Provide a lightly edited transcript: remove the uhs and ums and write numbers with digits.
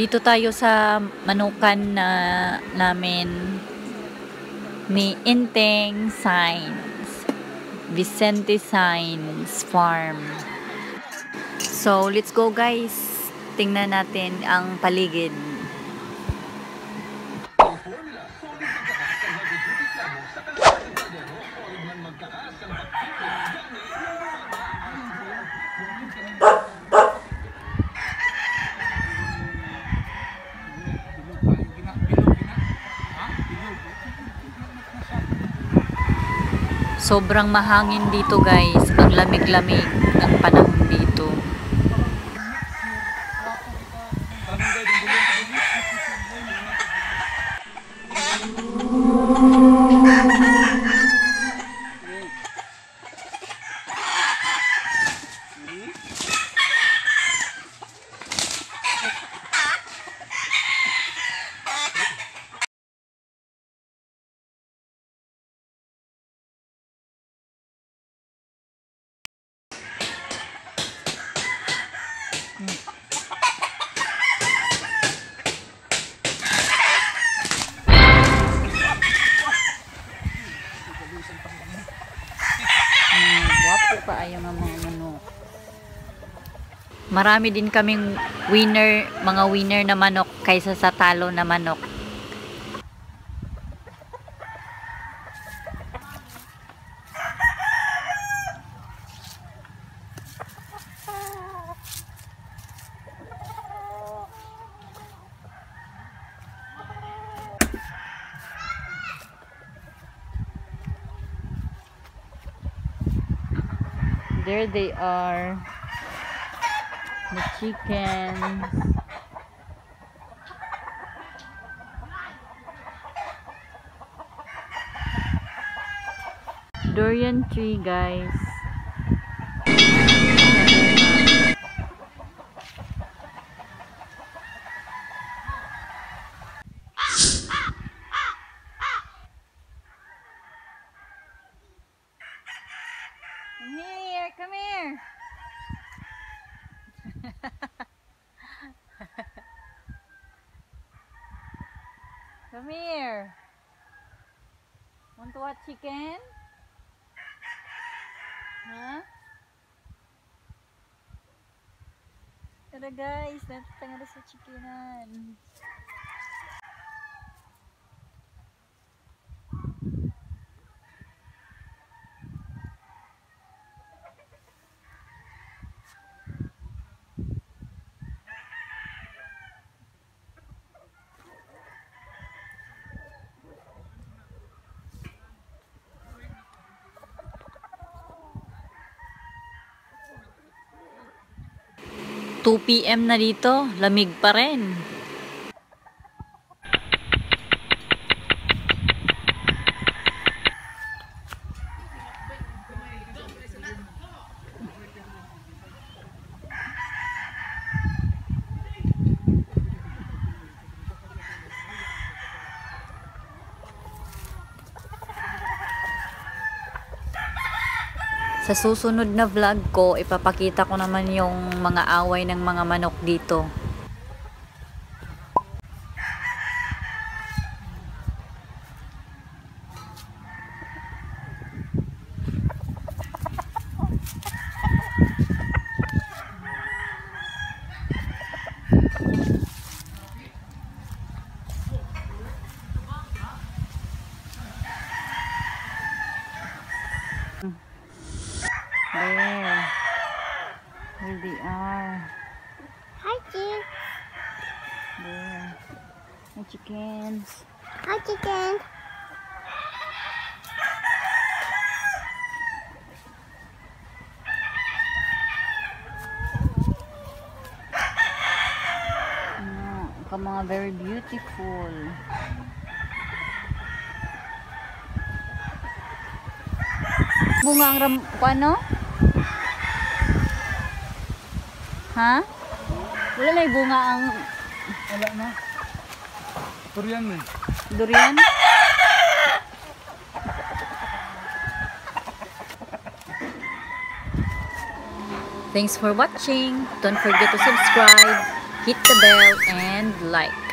Nandito tayo sa manukan na namin. May Inteng Signs. Vicente Signs Farm. So, let's go guys. Tingnan natin ang paligid. Sobrang mahangin dito guys. Ang lamig-lamig ng panahon dito. Wapo pa ayaw ng mga manok. Marami din kaming mga winner na manok kaysa sa talo na manok. There they are, the chickens. Durian tree guys. Come here. Come here. Want to watch chicken? Huh? Tara guys, natutanga sa chickenan. PM 2 PM na dito, lamig pa rin. Sa susunod na vlog ko, ipapakita ko naman yung mga away ng mga manok dito. There they are. Hi, chicken. There. Hi, chickens. Hi, chicken. Mga very beautiful. Bunga ang ano? Ha? Wala na yung bunga ang... Wala na. Durian eh. Durian? Thanks for watching. Don't forget to subscribe. hit the bell and like.